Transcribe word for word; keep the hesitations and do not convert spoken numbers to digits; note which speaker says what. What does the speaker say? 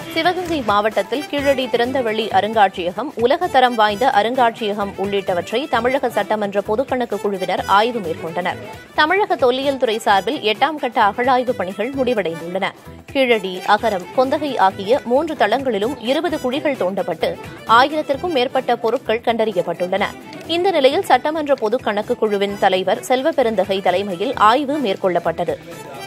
Speaker 1: சிவகங்கை மாவட்டத்தில் கீழடி திறந்தவெளி அருங்காட்சியகம், உலகத்தரம் வாய்ந்த அருங்காட்சியகம் உள்ளிட்டவற்றை தமிழக சட்டமன்ற பொதுக்கணக்கு குழுவினர் ஆய்வு மேற்கொண்டனர். தமிழக தொல்லியல் துறை சார்பில் எட்டாம் கட்ட அகழாய்வு பணிகள் முடிவடைந்துள்ளன. கீழடி, அகரம், கொந்தகை ஆகிய மூன்று தளங்களிலும் இருபது குழிகள் தோண்டப்பட்டு ஆயிரத்திற்கும் மேற்பட்ட பொருட்கள் கண்டறியப்பட்டுள்ளன. இந்த நிலையில் சட்டமன்ற பொதுக்கணக்கு குழுவின் தலைவர் செல்வபெருந்தகை தலைமையில் ஆய்வு மேற்கொள்ளப்பட்டது.